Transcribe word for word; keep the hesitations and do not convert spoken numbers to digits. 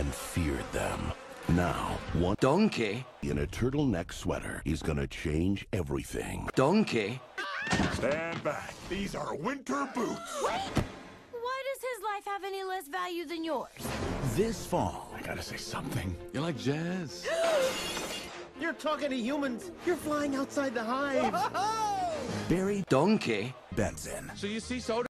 and feared them. Now, one donkey in a turtleneck sweater is gonna change everything. Donkey. Stand back. These are winter boots. Wait! Why does his life have any less value than yours? This fall. I gotta say something. You like jazz? You're talking to humans. You're flying outside the hive. Barry Donkey Benson. So you see soda?